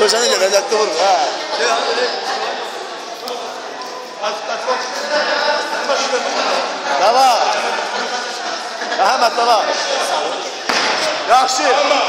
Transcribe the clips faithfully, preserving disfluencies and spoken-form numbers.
Görsen de lezzetli olur ha. Tamam. Ahmet tamam. Yaxşı.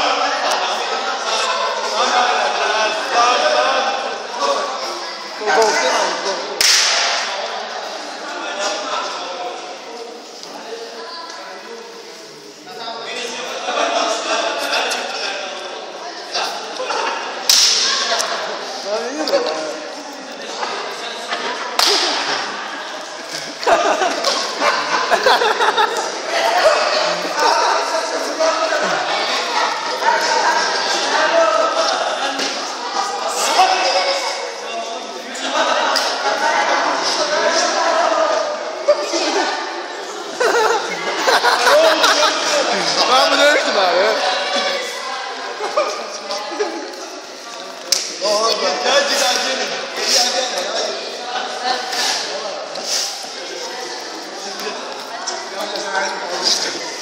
Ben bunu demiştim abi. Gel gel gel.